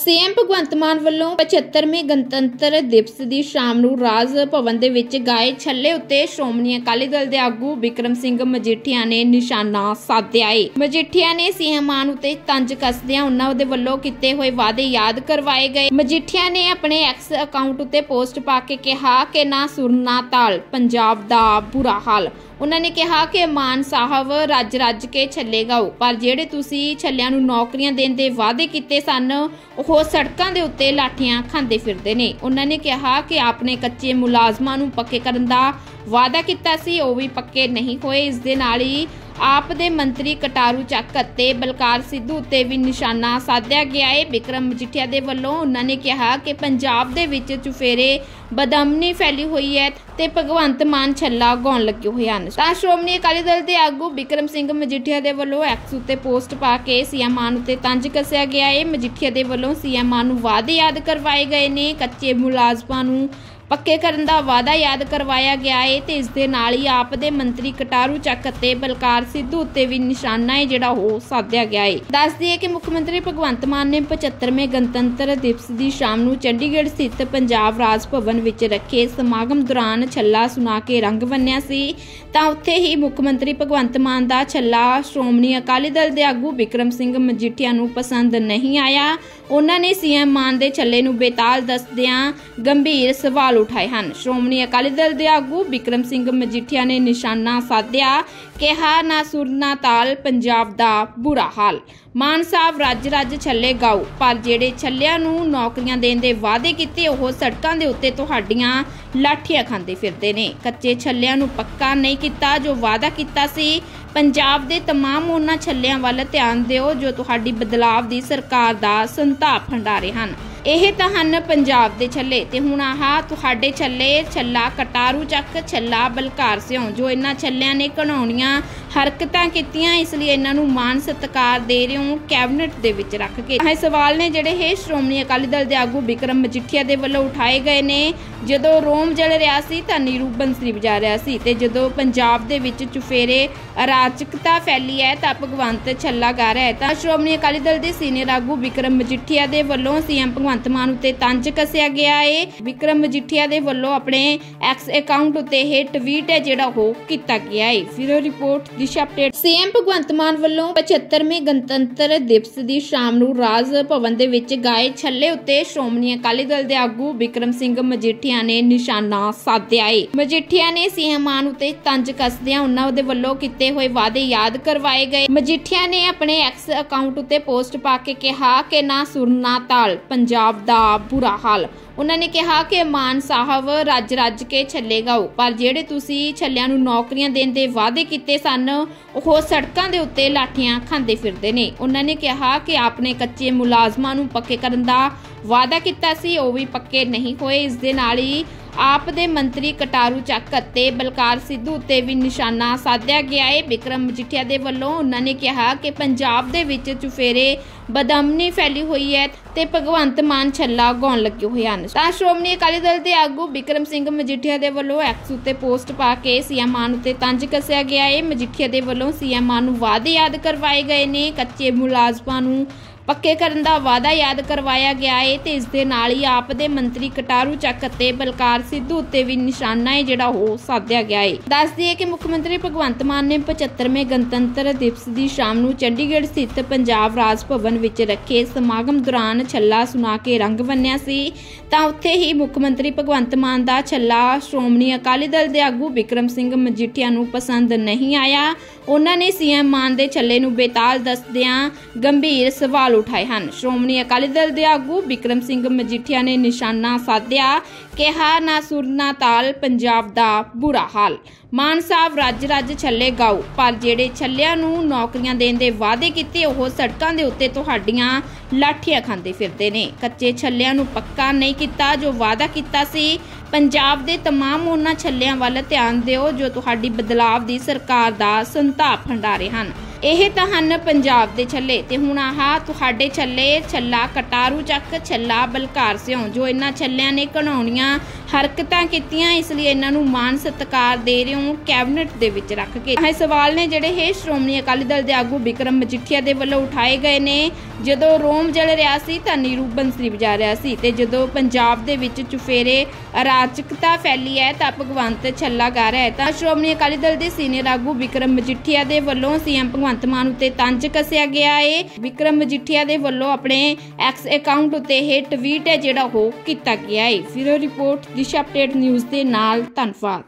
CM भगवंत मान ਵੱਲੋਂ 75वें गणतंत्र दिवस ਦੀ ਸ਼ਾਮ ਨੂੰ ਰਾਜ ਭਵਨ ਦੇ ਵਿੱਚ ਗਾਏ ਛੱਲੇ ਉੱਤੇ ਸ਼੍ਰੋਮਣੀ ਅਕਾਲੀ ਦਲ ਦੇ ਆਗੂ ਬਿਕਰਮ ਸਿੰਘ ਮਜੀਠੀਆ ਨੇ ਨਿਸ਼ਾਨਾ ਸਾਧਿਆ ਹੈ। ਮਜੀਠੀਆ ਨੇ ਸੀਐਮ ਮਾਨ ਉੱਤੇ ਤੰਜ ਕੱਸਦਿਆਂ ਉਹਨਾਂ ਦੇ ਵੱਲੋਂ ਕੀਤੇ ਹੋਏ ਵਾਅਦੇ ਯਾਦ ਕਰਵਾਏ ਗਏ। ਮਜੀਠੀਆ ਨੇ ਆਪਣੇ ਐਕਸ ਅਕਾਊਂਟ ਉੱਤੇ ਪੋਸਟ ਪਾ ਕੇ ਕਿਹਾ ਕਿ ਨਾ ਸੁਰ ਨਾ ਤਾਲ, ਪੰਜਾਬ ਦਾ ਬੁਰਾ ਹਾਲ। उन्होंने कहा कि मान साहब रज रज के छल्ले गाओ, पर जेड़े तुसी छल्लियां नूं नौकरियां देण दे वादे कीते सन ओह सड़कां दे उत्ते लाठियां खांदे फिरदे ने। उन्होंने कहा कि आपने कच्चे मुलाजमां नूं पक्के करन दा वादा कीता सी, ओह भी पक्के नहीं होए। इस दे नाल ही आप दे मंत्री कटारू ਚੱਕ ਅਤੇ ਬਲਕਾਰ ਸਿੱਧੂ ਉੱਤੇ ਵੀ ਨਿਸ਼ਾਨਾ ਸਾਧਿਆ ਗਿਆ ਹੈ। ਬਿਕਰਮ ਮਜੀਠੀਆ ਦੇ ਵੱਲੋਂ ਉਹਨਾਂ ਨੇ ਕਿਹਾ ਕਿ ਪੰਜਾਬ ਦੇ ਵਿੱਚ ਚੁਫੇਰੇ ਬਦਅਮਨੀ ਫੈਲੀ ਹੋਈ ਹੈ ਤੇ ਭਗਵੰਤ ਮਾਨ ਛੱਲਾ ਗਾਉਣ ਲੱਗੇ ਹੋਏ ਹਨ। ਤਾਂ ਸ਼੍ਰੋਮਣੀ ਅਕਾਲੀ ਦਲ ਦੇ ਆਗੂ ਬਿਕਰਮ ਸਿੰਘ ਮਜੀਠੀਆ ਦੇ ਵੱਲੋਂ ਐਕਸ ਉੱਤੇ ਪੋਸਟ ਪਾ ਕੇ ਸੀਐਮ ਮਾਨ ਉੱਤੇ ਤੰਜ ਕੱਸਿਆ ਗਿਆ ਹੈ। ਮਜੀਠੀਆ ਦੇ ਵੱਲੋਂ ਸੀਐਮ ਮਾਨ ਨੂੰ ਵਾਅਦੇ ਯਾਦ ਕਰਵਾਏ ਗਏ ਨੇ, ਕੱਚੇ ਮੁਲਾਜ਼ਮਾਂ ਨੂੰ पक्के करन दा वादा याद करवाया गया है ते इस दे नाल ही आप दे मंत्री कटारू ਚੱਕ ਅਤੇ बलकार सिद्धू उत्ते भी निशाना है जिहड़ा हो साधਿਆ गया है। दस दिए कि मुख्यमंत्री भगवंत मान ने 75वें गणतंत्र दिवस की शाम ਨੂੰ चंडीगढ़ स्थित पंजाब राज भवन विच रखे समागम दौरान छल्ला सुना के रंग बन्निया सी। ਤਾਂ ਉੱਥੇ ਹੀ ਮੁੱਖ ਮੰਤਰੀ ਭਗਵੰਤ ਮਾਨ ਦਾ ਛੱਲਾ ਸ਼੍ਰੋਮਣੀ ਅਕਾਲੀ ਦਲ ਦੇ ਆਗੂ ਬਿਕਰਮ ਸਿੰਘ ਮਜੀਠੀਆ ਨੂੰ ਪਸੰਦ ਨਹੀਂ ਆਇਆ। ਉਹਨਾਂ ਨੇ ਸੀਐਮ ਮਾਨ ਦੇ ਛੱਲੇ ਨੂੰ ਬੇਤਾਲ ਦੱਸਦਿਆਂ ਗੰਭੀਰ ਸਵਾਲ ਉਠਾਏ ਹਨ। ਸ਼੍ਰੋਮਣੀ ਅਕਾਲੀ ਦਲ ਦੇ ਆਗੂ ਬਿਕਰਮ ਸਿੰਘ ਮਜੀਠੀਆ ਨੇ ਨਿਸ਼ਾਨਾ ਸਾਧਿਆ, ਕਿਹਾ ਨਾ ਸੁਰ ਨਾ ਤਾਲ, ਪੰਜਾਬ ਦਾ ਬੁਰਾ ਹਾਲ। ਮਾਨ ਸਾਹਿਬ ਰੱਜ ਰੱਜ ਛੱਲੇ ਗਾਓ, ਪਰ ਜਿਹੜੇ ਛੱਲਿਆਂ ਨੂੰ ਨੌਕਰੀਆਂ ਦੇਣ ਦੇ ਵਾਅਦੇ ਕੀਤੇ ਉਹ ਸੜਕਾਂ ਦੇ ਉੱਤੇ ਤੁਹਾਡੀਆਂ ਲਾਠੀਆਂ ਖਾਂਦੇ ਫਿਰਦੇ ਨੇ। ਕੱਚੇ ਛੱਲਿਆਂ ਨੂੰ ਪੱਕਾ ਨਹੀਂ ਕੀਤਾ ਜੋ ਵਾਅਦਾ ਕੀਤਾ ਸੀ। ਪੰਜਾਬ ਦੇ तमाम ਉਹਨਾਂ ਛੱਲਿਆਂ ਵੱਲ ਧਿਆਨ ਦਿਓ ਜੋ ਤੁਹਾਡੀ ਬਦਲਾਵ ਦੀ ਸਰਕਾਰ ਦਾ ਸੰਤਾਪ ਹੰਢਾਰੇ ਹਨ। ਇਹ ਤਾਂ ਹਨ ਪੰਜਾਬ ਦੇ ਛੱਲੇ ਤੇ ਹੁਣ ਆਹ ਤੁਹਾਡੇ ਛੱਲੇ, ਛੱਲਾ ਕਟਾਰੂ ਚੱਕ, ਛੱਲਾ ਬਲਕਾਰ ਸਿਉਂ ਜੋ ਇਹਨਾਂ ਛੱਲਿਆਂ ਨੇ ਘਿਨਾਉਣੀਆਂ ਹਰਕਤਾਂ ਕੀਤੀਆਂ, ਇਸ ਲਈ ਇਹਨਾਂ ਨੂੰ ਮਾਨ ਸਤਿਕਾਰ ਦੇ ਰਹੇ ਹੋ ਕੈਬਨਿਟ ਦੇ ਵਿੱਚ ਰੱਖ ਕੇ। ਇਹ ਸਵਾਲ ਨੇ ਜਿਹੜੇ ਇਹ ਸ਼੍ਰੋਮਣੀ ਅਕਾਲੀ ਦਲ ਦੇ ਆਗੂ ਬਿਕਰਮ ਮਜੀਠੀਆ ਦੇ ਵੱਲੋਂ ਉਠਾਏ ਗਏ ਨੇ। ਜਦੋਂ ਰੋਮ ਜਲ ਰਿਹਾ ਸੀ ਤਾਂ ਨੀਰੂ ਬੰਸਰੀ ਵਜਾ ਰਿਹਾ ਸੀ ਤੇ ਜਦੋਂ ਪੰਜਾਬ ਦੇ ਵਿੱਚ ਚੁਫੇਰੇ ਅਰਾਜਕਤਾ ਫੈਲੀ ਹੈ ਤਾਂ ਭਗਵੰਤ ਛੱਲਾ ਗਾ ਰਿਹਾ ਹੈ। ਤਾਂ ਸ਼੍ਰੋਮਣੀ ਅਕਾਲੀ ਦਲ ਦੇ ਸੀਨੀਅਰ ਆਗੂ ਬਿਕਰਮ ਮਜੀਠੀਆ ਦੇ ਵੱਲੋਂ ਸੀਐਮ ਭਗਵੰਤ ਮਾਨ ਉੱਤੇ ਤੰਜ ਕੱਸਿਆ ਗਿਆ ਹੈ। ਬਿਕਰਮ ਮਜੀਠੀਆ ਦੇ ਵੱਲੋਂ ਆਪਣੇ ਐਕਸ ਅਕਾਊਂਟ ਉੱਤੇ ਇਹ ਟਵੀਟ ਹੈ ਜਿਹੜਾ ਉਹ ਕੀਤਾ ਗਿਆ ਹੈ। ਫਿਰ ਰਿਪੋਰਟ ਦਿਸ਼ਾ ਅਪਡੇਟ। ਸੀਐਮ ਭਗਵੰਤ ਮਾਨ ਵੱਲੋਂ 75वें ਗਣਤੰਤਰ ਦਿਵਸ ਦੀ ਸ਼ਾਮ ਨੂੰ ਰਾਜ ਭਵਨ ਦੇ ਵਿੱਚ ਗਾਏ ਛੱਲੇ ਉੱਤੇ ਸ਼੍ਰੋਮਣੀ ਅਕਾਲੀ ਦਲ ਦੇ ਆਗੂ ਬਿਕਰਮ ਸਿੰਘ ਮਜੀਠੀਆ ਨੇ ਨਿਸ਼ਾਨਾ ਸਾਧਿਆ ਹੈ। ਮਜੀਠੀਆ ਨੇ ਸੀਐਮ ਮਾਨ ਉੱਤੇ ਤੰਜ ਕੱਸਦਿਆਂ ਉਹਨਾਂ ਦੇ ਵੱਲੋਂ ਕੀਤੇ ਹੋਏ ਵਾਅਦੇ ਯਾਦ ਕਰਵਾਏ ਗਏ। ਮਜੀਠੀਆ ਨੇ ਆਪਣੇ ਐਕਸ ਅਕਾਊਂਟ ਉੱਤੇ ਪੋਸਟ ਪਾ ਕੇ ਕਿਹਾ ਕਿ ਨਾ ਸੁਰ ਨਾ ਤਾਲ, ਪੰਜਾਬ ਦਾ ਬੁਰਾ ਹਾਲ। ਉਹਨਾਂ ਨੇ ਕਿਹਾ ਕਿ ਮਾਨ ਸਾਹਿਬ ਰੱਜ ਰੱਜ ਕੇ ਛੱਲੇ ਗਾਓ, ਪਰ ਜਿਹੜੇ ਤੁਸੀਂ ਛੱਲਿਆਂ ਨੂੰ ਨੌਕਰੀਆਂ ਦੇਣ ਦੇ ਵਾਅਦੇ ਕੀਤੇ ਸਨ ਉਹ ਸੜਕਾਂ ਦੇ ਉੱਤੇ ਲਾਠੀਆਂ ਖਾਂਦੇ ਫਿਰਦੇ ਨੇ। ਉਹਨਾਂ ਨੇ ਕਿਹਾ ਕਿ ਆਪਨੇ ਕੱਚੇ ਮੁਲਾਜ਼ਮਾਂ ਨੂੰ ਪੱਕੇ ਕਰਨ ਦਾ ਵਾਅਦਾ ਕੀਤਾ ਸੀ, ਉਹ ਵੀ ਪੱਕੇ ਨਹੀਂ ਹੋਏ। ਇਸ ਦੇ ਨਾਲ ਹੀ ਆਪ ਦੇ ਮੰਤਰੀ ਕਟਾਰੂ ਚੱਕ ਅਤੇ ਬਲਕਾਰ ਸਿੱਧੂ ਉੱਤੇ ਵੀ ਨਿਸ਼ਾਨਾ ਸਾਧਿਆ ਗਿਆ ਹੈ। ਬਿਕਰਮ ਮਜੀਠੀਆ ਦੇ ਵੱਲੋਂ ਉਹਨਾਂ ਨੇ ਕਿਹਾ ਕਿ ਪੰਜਾਬ ਦੇ ਵਿੱਚ ਚੁਫੇਰੇ ਬਦਅਮਨੀ ਫੈਲੀ ਹੋਈ ਹੈ ਤੇ ਭਗਵੰਤ ਮਾਨ ਛੱਲਾ ਗਾਉਣ ਲੱਗੇ ਹੋਏ ਹਨ। ਤਾਂ ਸ਼੍ਰੋਮਣੀ ਅਕਾਲੀ ਦਲ ਦੇ ਆਗੂ ਬਿਕਰਮ ਸਿੰਘ ਮਜੀਠੀਆ ਦੇ ਵੱਲੋਂ ਐਕਸ ਉੱਤੇ ਪੋਸਟ ਪਾ ਕੇ ਸੀਐਮ ਮਾਨ ਉੱਤੇ ਤੰਜ ਕੱਸਿਆ ਗਿਆ ਹੈ। ਮਜੀਠੀਆ ਦੇ ਵੱਲੋਂ ਸੀਐਮ ਮਾਨ ਨੂੰ ਵਾਅਦੇ ਯਾਦ ਕਰਵਾਏ ਗਏ ਨੇ, ਕੱਚੇ ਮੁਲਾਜ਼ਮਾਂ ਨੂੰ ਪੱਕੇ ਕਰਨ ਦਾ ਵਾਅਦਾ ਯਾਦ ਕਰਵਾਇਆ ਗਿਆ ਹੈ ਤੇ ਇਸ ਦੇ ਨਾਲ ਹੀ ਆਪ ਦੇ ਮੰਤਰੀ ਕਟਾਰੂ ਚੱਕ ਅਤੇ ਬਲਕਾਰ ਸਿੱਧੂ ਉੱਤੇ ਵੀ ਨਿਸ਼ਾਨਾ ਹੈ ਜਿਹੜਾ ਉਹ ਸਾਧਿਆ ਗਿਆ ਹੈ। ਦੱਸ ਦਈਏ ਕਿ ਮੁੱਖ ਮੰਤਰੀ ਭਗਵੰਤ ਮਾਨ ਨੇ 75वें ਗਣਤੰਤਰ ਦਿਵਸ ਦੀ ਸ਼ਾਮ ਨੂੰ ਚੰਡੀਗੜ੍ਹ ਸਥਿਤ ਪੰਜਾਬ ਰਾਜ ਭਵਨ ਵਿੱਚ ਰੱਖੇ ਸਮਾਗਮ ਦੌਰਾਨ ਛੱਲਾ ਸੁਣਾ ਕੇ ਰੰਗ ਬੰਨਿਆ ਸੀ। ਤਾਂ ਉੱਥੇ ਹੀ ਮੁੱਖ ਮੰਤਰੀ ਭਗਵੰਤ ਮਾਨ ਦਾ ਛੱਲਾ ਸ਼੍ਰੋਮਣੀ ਅਕਾਲੀ ਦਲ ਦੇ ਆਗੂ ਬਿਕਰਮ ਸਿੰਘ ਮਜੀਠੀਆ ਨੂੰ ਪਸੰਦ ਨਹੀਂ ਆਇਆ। ਉਹਨਾਂ ਨੇ ਸੀਐਮ ਮਾਨ ਦੇ ਛੱਲੇ ਨੂੰ ਬੇਤਾਲ ਦੱਸਦਿਆਂ ਗੰਭੀਰ ਸਵਾਲ ਉਠਾਏ ਹਨ। ਸ਼੍ਰੋਮਣੀ ਅਕਾਲੀ ਦਲ ਦੇ ਆਗੂ ਬਿਕਰਮ ਸਿੰਘ ਮਜੀਠੀਆ ਨੇ ਨਿਸ਼ਾਨਾ ਸਾਧਿਆ, ਕਿਹਾ ਨਾ ਸੁਰ ਨਾ ਤਾਲ, ਪੰਜਾਬ ਦਾ ਬੁਰਾ ਹਾਲ। ਮਾਨ ਸਾਹਿਬ ਰੱਜ ਰੱਜ ਛੱਲੇ ਗਾਓ, ਪਰ ਜਿਹੜੇ ਛੱਲਿਆਂ ਨੂੰ ਨੌਕਰੀਆਂ ਦੇਣ ਦੇ ਵਾਅਦੇ ਕੀਤੇ ਉਹ ਸੜਕਾਂ ਦੇ ਉੱਤੇ ਤੁਹਾਡੀਆਂ ਲਾਠੀਆਂ ਖਾਂਦੇ ਫਿਰਦੇ ਨੇ। ਕੱਚੇ ਛੱਲਿਆਂ ਨੂੰ ਪੱਕਾ ਨਹੀਂ ਕੀਤਾ ਜੋ ਵਾਅਦਾ ਕੀਤਾ ਸੀ। ਪੰਜਾਬ ਦੇ तमाम ਉਹਨਾਂ ਛੱਲਿਆਂ ਵੱਲ ਧਿਆਨ ਦਿਓ ਜੋ ਤੁਹਾਡੀ ਬਦਲਾਵ ਦੀ ਸਰਕਾਰ ਦਾ ਸੰਤਾਪ ਹੰਢਾਰੇ ਹਨ। ਇਹ ਤਾਂ ਹਨ ਪੰਜਾਬ ਦੇ ਛੱਲੇ ਤੇ ਹੁਣ ਆਹ ਤੁਹਾਡੇ ਛੱਲੇ ਛੱਲਾ ਕਟਾਰੂ ਚੱਕ ਛੱਲਾ ਬਲਕਾਰ ਸਿਉਂ ਜੋ ਇਹਨਾਂ ਛੱਲਿਆਂ ਨੇ ਘਿਨਾਉਣੀਆਂ ਹਰਕਤਾਂ ਕੀਤੀਆਂ, ਇਸ ਲਈ ਇਹਨਾਂ ਨੂੰ ਮਾਣ ਸਤਿਕਾਰ ਦੇ ਰਹੇ ਹੋ ਕੈਬਨਿਟ ਦੇ ਵਿੱਚ ਰੱਖ ਕੇ। ਇਹ ਸਵਾਲ ਨੇ ਜਿਹੜੇ ਇਹ ਸ਼੍ਰੋਮਣੀ ਅਕਾਲੀ ਦਲ ਦੇ ਆਗੂ ਬਿਕਰਮ ਮਜੀਠੀਆ ਦੇ ਵੱਲੋਂ ਉਠਾਏ ਗਏ ਨੇ। ਜਦੋਂ ਰੋਮ ਜਲ ਰਿਹਾ ਸੀ ਤਾਂ ਨੀਰੂ ਬੰਸਰੀ ਵਜਾ ਰਿਹਾ ਸੀ ਤੇ ਜਦੋਂ ਪੰਜਾਬ ਦੇ ਵਿੱਚ ਚੁਫੇਰੇ ਅਰਾਜਕਤਾ ਫੈਲੀ ਹੈ ਤਾਂ ਭਗਵੰਤ ਛੱਲਾ ਗਾ ਰਿਹਾ ਹੈ। ਤਾਂ ਸ਼੍ਰੋਮਣੀ ਅਕਾਲੀ ਦਲ ਦੇ ਸੀਨੀਅਰ ਆਗੂ ਬਿਕਰਮ ਮਜੀਠੀਆ ਦੇ ਵੱਲੋਂ ਸੀਐਮ ਭਗਵੰਤ ਮਾਨ ਉੱਤੇ ਤੰਜ ਕੱਸਿਆ ਗਿਆ ਹੈ। ਬਿਕਰਮ ਮਜੀਠੀਆ ਦੇ ਵੱਲੋਂ ਆਪਣੇ ਐਕਸ ਅਕਾਊਂਟ ਉੱਤੇ ਇਹ ਟਵੀਟ ਹੈ ਜਿਹੜਾ ਉਹ ਕੀਤਾ ਗਿਆ ਹੈ। ਫਿਰ ਰਿਪੋਰਟ ਦਿਸ਼ਾ ਅਪਡੇਟ ਨਿਊਜ਼ ਦੇ ਨਾਲ ਧੰਨਵਾਦ।